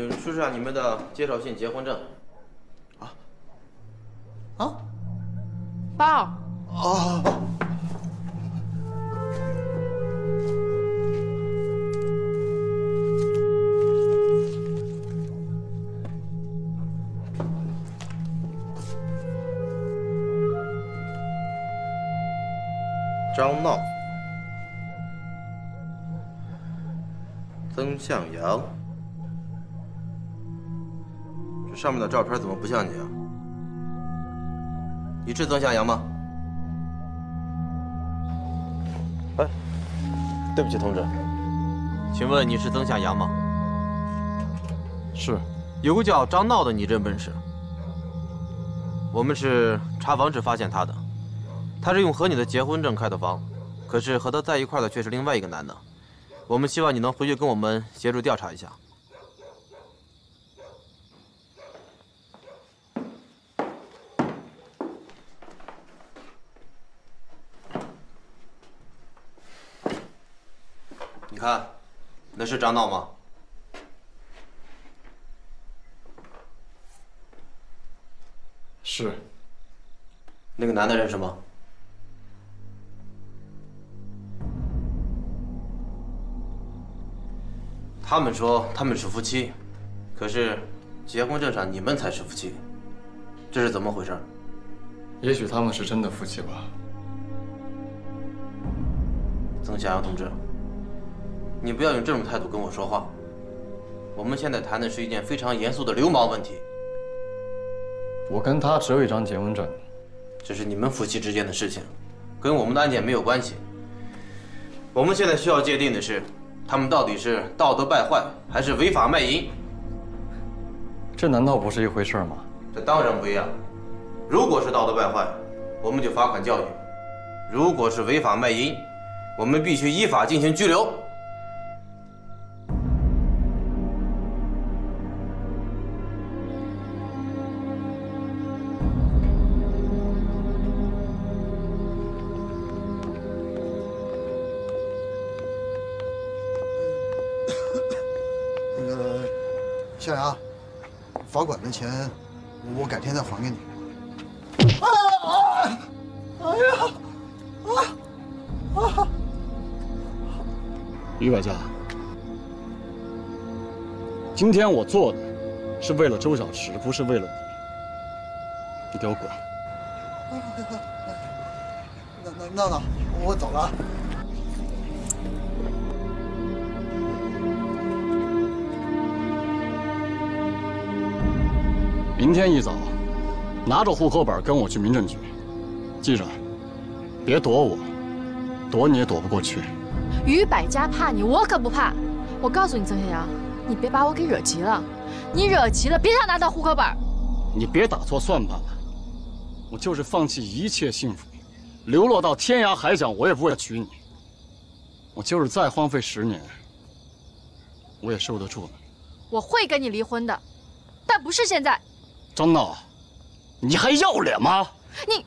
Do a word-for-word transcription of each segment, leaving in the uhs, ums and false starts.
嗯，出示下你们的介绍信、结婚证。 啊？啊？ 包。 啊！ 张闹、曾向阳，这上面的照片怎么不像你啊？你是曾向阳吗？哎，对不起，同志，请问你是曾向阳吗？ 是。 有个叫张闹的，你认不认识？我们是查房时发现他的。他是用和你的结婚证开的房，可是和他在一块的却是另外一个男的。我们希望你能回去跟我们协助调查一下。你看，那是张闹吗？ 是。 那个男的认识吗？他们说他们是夫妻，可是结婚证上你们才是夫妻，这是怎么回事？ 也许他们是真的夫妻吧。 曾向阳同志，你不要用这种态度跟我说话。我们现在谈的是一件非常严肃的流氓问题。 我跟他只有一张结婚证， 这是你们夫妻之间的事情，跟我们的案件没有关系。我们现在需要界定的是，他们到底是道德败坏还是违法卖淫？ 这难道不是一回事吗？ 这当然不一样。如果是道德败坏，我们就罚款教育；如果是违法卖淫，我们必须依法进行拘留。 向阳，罚款的钱我改天再还给你。啊啊！哎呀！啊啊！ 于百家，今天我做的是为了周小池，不是为了你。你给我滚！ 那那闹闹，我走了。 明天一早，拿着户口本跟我去民政局，记着，别躲我，躲你也躲不过去。 于百家怕你，我可不怕。我告诉你，曾向阳，你别把我给惹急了。你惹急了，别想拿到户口本。 你别打错算盘了，我就是放弃一切幸福，流落到天涯海角，我也不会娶你。我就是再荒废十年，我也受得住的。 我会跟你离婚的，但不是现在。 张闹，你还要脸吗？ 你。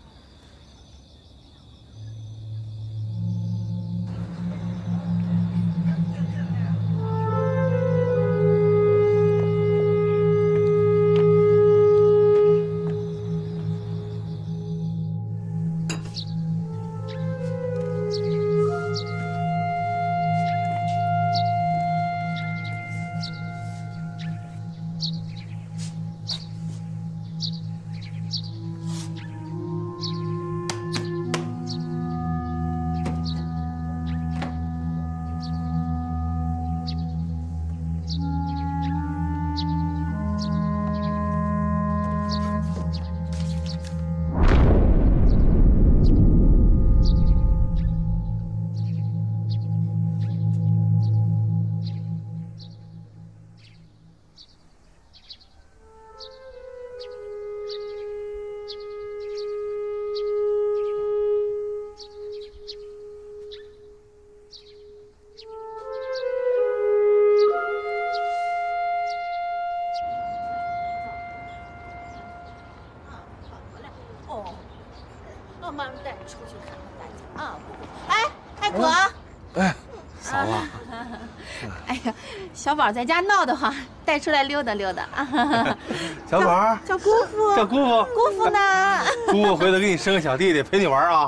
妈带你出去看看大家啊！哎，哎，哥， 哎，嫂子， 哎呀，小宝在家闹得慌，带出来溜达溜达。 小宝， 小姑父， 小姑父， 姑父呢？ 姑父回头给你生个小弟弟陪你玩啊。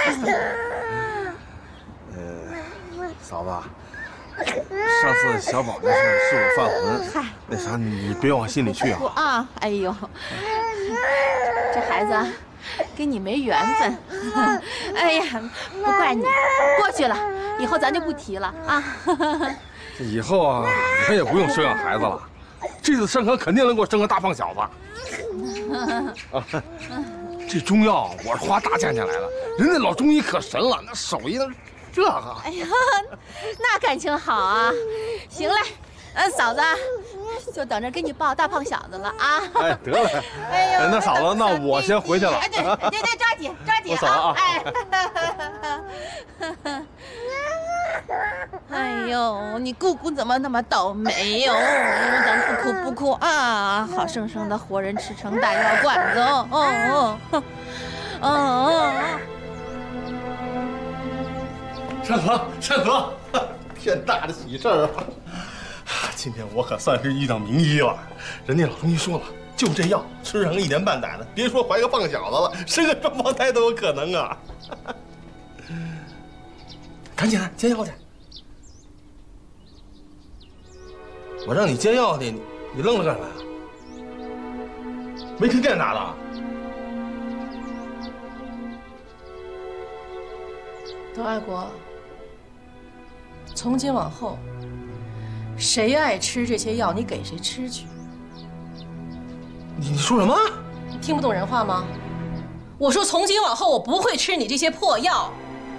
呃，嫂子，上次小宝那事是我犯浑， 嗨， 那啥你别往心里去啊。 啊，哎呦，这孩子跟你没缘分。哎呀，不怪你，过去了，以后咱就不提了啊。 这以后啊，咱也不用生养孩子了，这次生可肯定能给我生个大胖小子。啊，这中药我是花大价钱来的，人家老中医可神了，那手艺那这个。 哎呀，那感情好啊！行嘞，呃，嫂子，就等着给你抱大胖小子了啊！ 哎，得了， 哎呦， 那嫂子，那我先回去了。 哎，对对对，抓紧抓紧我走了啊！ 哎，哎呦，你姑姑怎么那么倒霉哟？咱不哭不哭啊！好生生的活人吃成大药罐子哦哦哦哦哦！ 山河，山河，天大的喜事儿啊！今天我可算是遇到名医了。人家老中医说了，就这药吃上一年半载的，别说怀个胖小子了，生个双胞胎都有可能啊！赶紧的，煎药去。我让你煎药去，你你愣了干啥呀？没听见咋的？ 董爱国，从今往后，谁爱吃这些药，你给谁吃去。 你你说什么？ 你听不懂人话吗？我说从今往后，我不会吃你这些破药。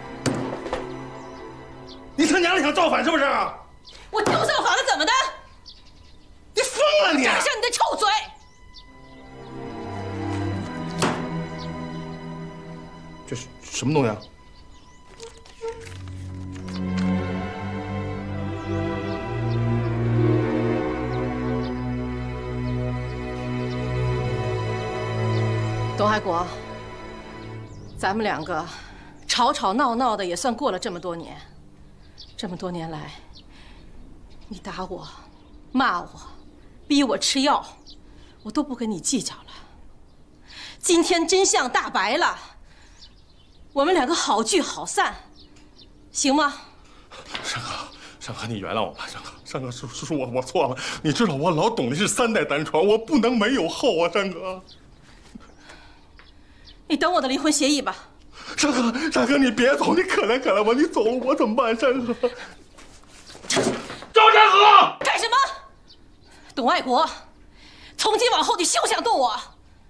你他娘的想造反是不是？ 我就造反了，怎么的？ 你疯了你！ 长上你的臭嘴！ 这是什么东西啊？ 董爱国，咱们两个吵吵闹闹的，也算过了这么多年。这么多年来，你打我、骂我、逼我吃药，我都不跟你计较了。今天真相大白了，我们两个好聚好散，行吗？ 山河，山河，你原谅我吧，山河，山河，是是我我错了。你知道我老董的是三代单传，我不能没有后啊，山河。 你等我的离婚协议吧。 山河，山河，你别走，你可怜可怜我，你走了我怎么办？山河，赵山河， 干什么？董爱国，从今往后你休想动我！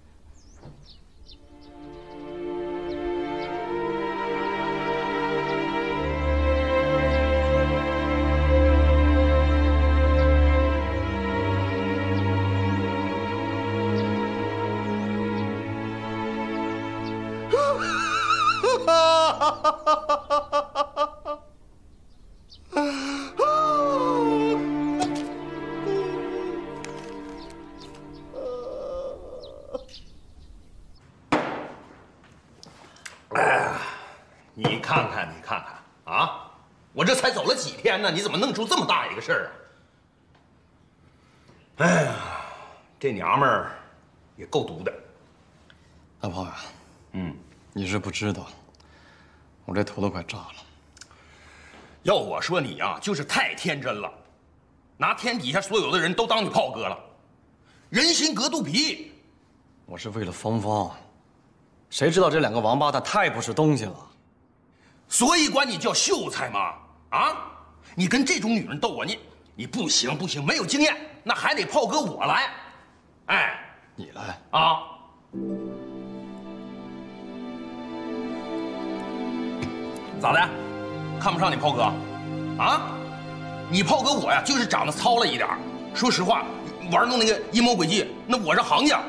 哎呀，你看看，你看看啊！我这才走了几天呢，你怎么弄出这么大一个事儿啊？哎呀，这娘们儿也够毒的。 大炮呀， 嗯， 你是不知道，我这头都快炸了。 要我说你呀、啊，就是太天真了，拿天底下所有的人都当你炮哥了，人心隔肚皮。 我是为了芳芳，谁知道这两个王八蛋太不是东西了。 所以管你叫秀才嘛！啊，你跟这种女人斗我，你你不行不行，没有经验，那还得炮哥我来。哎， 你来啊！咋的？看不上你炮哥？啊？你炮哥我呀，就是长得糙了一点。说实话，玩弄那个阴谋诡计，那我是行家。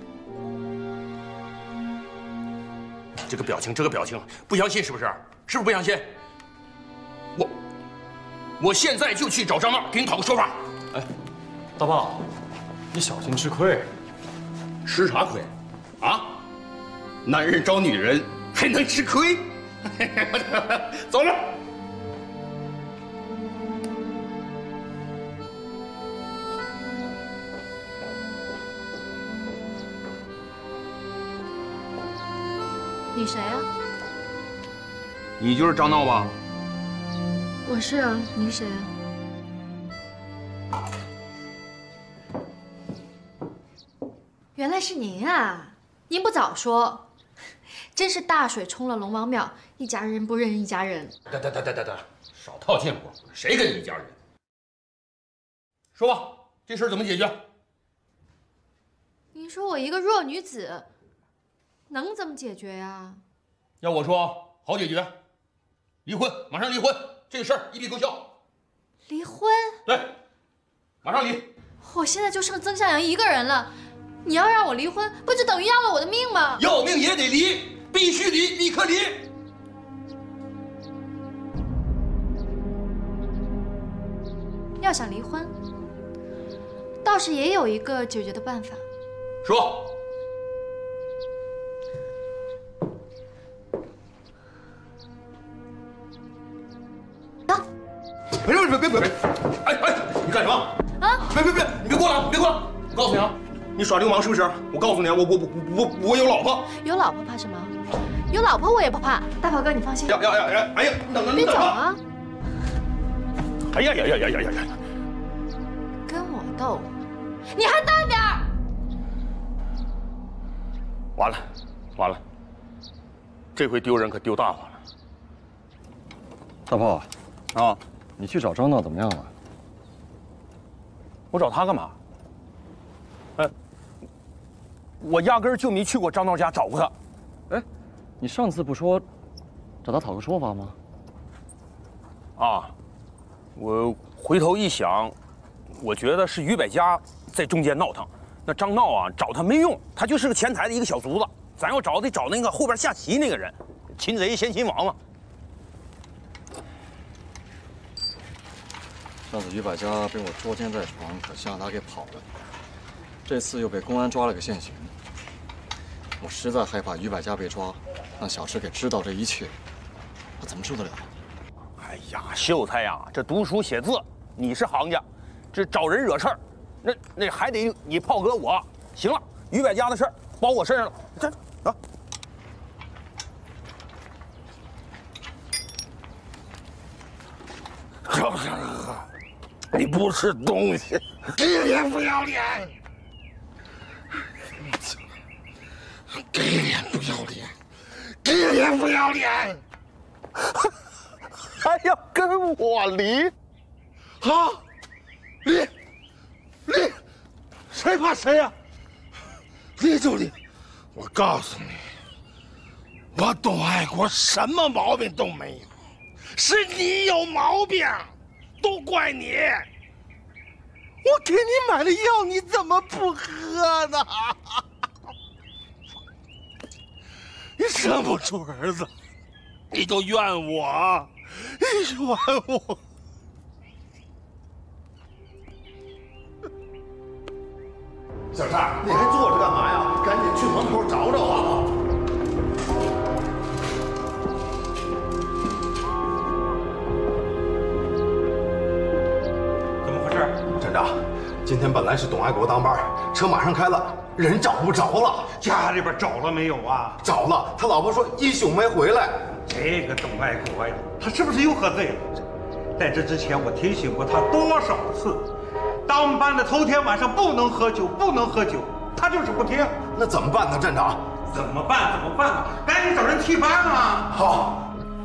这个表情，这个表情，不相信是不是？是不是不相信？我，我现在就去找张娜，给你讨个说法。 哎，大炮，你小心吃亏。 吃啥亏？啊？男人找女人还能吃亏？走了。 你谁啊？ 你就是张闹吧？ 我是啊，你是谁啊？原来是您啊！您不早说，真是大水冲了龙王庙，一家人不认一家人。 得得得得得得，少套近乎，谁跟你一家人？说吧，这事儿怎么解决？ 你说我一个弱女子，能怎么解决呀？ 要我说，好解决，离婚，马上离婚，这个事儿一笔勾销。 离婚？ 对，马上离。 我现在就剩曾向阳一个人了，你要让我离婚，不就等于要了我的命吗？ 要命也得离，必须离，立刻离。 要想离婚，倒是也有一个解决的办法。 说。 啊！ 别别别别别！哎哎，你干什么？ 啊！ 别别别！你别过来！别过来！我告诉你啊，你耍流氓是不是？我告诉你啊，我我我我我有老婆。 有老婆怕什么？有老婆我也不怕。大宝哥，你放心。 呀呀呀呀！哎呀，等等， 别走啊！ 哎呀呀呀呀呀呀呀！ 跟我斗，你还淡点儿！ 完了，完了，这回丢人可丢大发了。 大炮， 啊， 你去找张闹怎么样了？ 我找他干嘛？哎，我压根儿就没去过张闹家找过他。 哎，你上次不说找他讨个说法吗？ 啊，我回头一想，我觉得是于百家在中间闹腾。那张闹啊，找他没用，他就是个前台的一个小卒子。咱要找得找那个后边下棋那个人，擒贼先擒王嘛。 上次于百家被我捉奸在床，可向他给跑了。这次又被公安抓了个现行。我实在害怕于百家被抓，让小石给知道这一切，我怎么受得了？ 哎呀，秀才呀，这读书写字你是行家，这找人惹事儿，那那还得你炮哥我。行了，于百家的事儿包我身上了，这啊。赵三河，你不是东西，给脸不要脸，给脸不要脸，给脸不要脸，还要跟我离？啊，离，离，谁怕谁呀？离就离，我告诉你，我董爱国什么毛病都没有。是你有毛病，都怪你！我给你买了药，你怎么不喝呢？你生不出儿子，你都怨我，你怨我。 小畅，你还坐着干嘛呀？赶紧去门口找找啊！ 站长，今天本来是董爱国当班，车马上开了，人找不着了。 家里边找了没有啊？ 找了，他老婆说一宿没回来。 这个董爱国呀，他是不是又喝醉了？在这之前我提醒过他多少次，当班的头天晚上不能喝酒，不能喝酒，他就是不听。 那怎么办呢，站长？ 怎么办？怎么办啊？赶紧找人替班啊！ 好。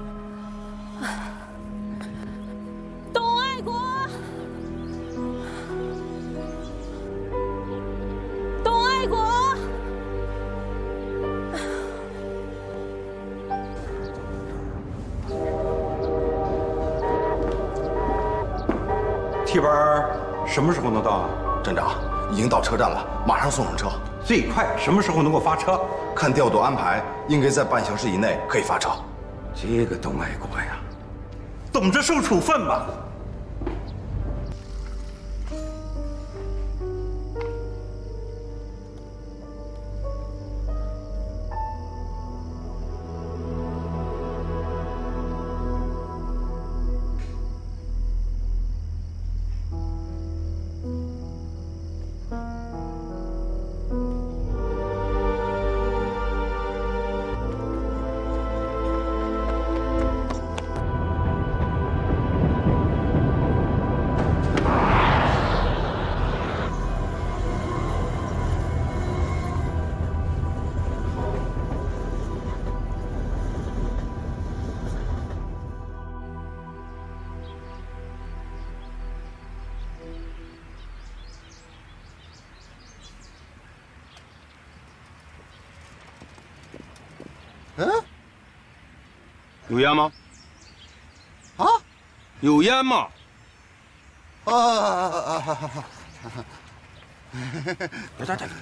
董爱国。董爱国， 替班什么时候能到啊？ 站长，已经到车站了，马上送上车。 最快什么时候能够发车？ 看调度安排，应该在半小时以内可以发车。 这个董爱国呀，等着受处分吧。 嗯， 有烟吗？ 啊？ 有烟吗？ 啊啊啊啊！ 别这这，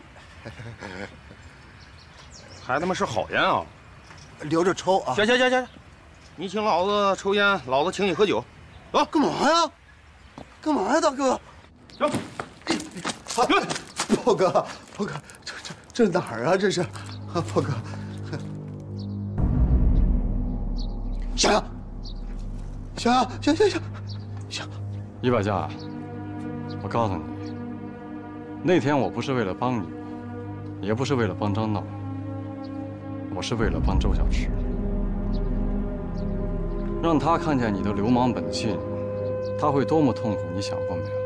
还他妈是好烟啊！ 留着抽啊！ 行行行行，你请老子抽烟，老子请你喝酒。走， 干嘛呀？干嘛呀，大哥？ 走。 好，炮哥，炮哥，这这这哪儿啊？这是，啊，炮哥。小杨，小杨，行行行，行。 于百家，我告诉你，那天我不是为了帮你，也不是为了帮张闹，我是为了帮周小池，让他看见你的流氓本性，他会多么痛苦，你想过没有？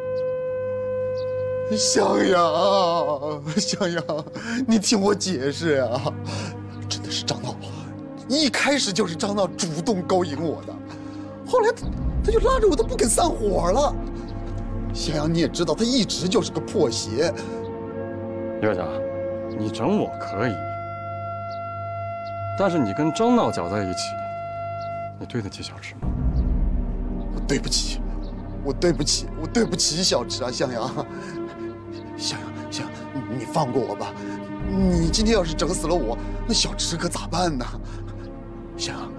向阳，向阳，你听我解释呀，真的是张闹，一开始就是张闹主动勾引我的，后来他他就拉着我，他不肯散伙了。向阳，你也知道，他一直就是个破鞋。 岳家，你整我可以，但是你跟张闹搅在一起，你对得起小池吗？ 我对不起，我对不起，我对不起小池啊，向阳。向阳，向阳，你放过我吧！你今天要是整死了我，那小池可咋办呢？向阳，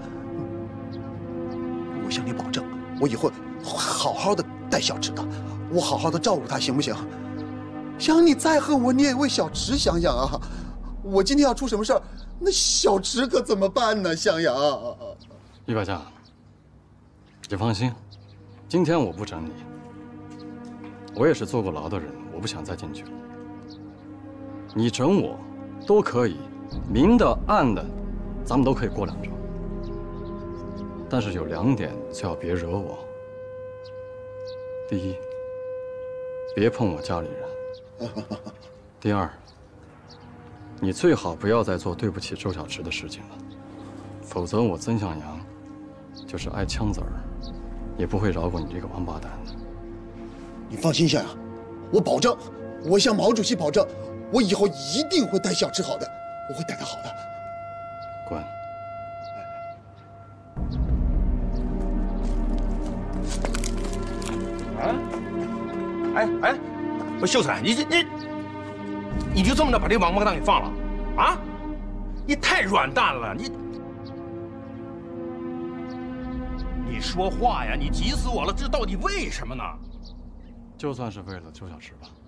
我向你保证，我以后好好的带小池的，我好好的照顾他，行不行？向阳，你再恨我，你也为小池想想啊！我今天要出什么事儿，那小池可怎么办呢？向阳， 于百家，你放心，今天我不整你。我也是坐过牢的人，我不想再进去了。你整我，都可以，明的暗的，咱们都可以过两招。但是有两点最好别惹我。第一，别碰我家里人。第二，你最好不要再做对不起周小池的事情了，否则我曾向阳就是挨枪子儿，也不会饶过你这个王八蛋的。 你放心，向阳，我保证，我向毛主席保证，我以后一定会带小池好的，我会带他好的。 滚！ 啊！哎哎，不，秀才，你这你，你就这么着把这王八蛋给放了啊？你太软蛋了，你你说话呀！你急死我了，这到底为什么呢？ 就算是为了周小池吧。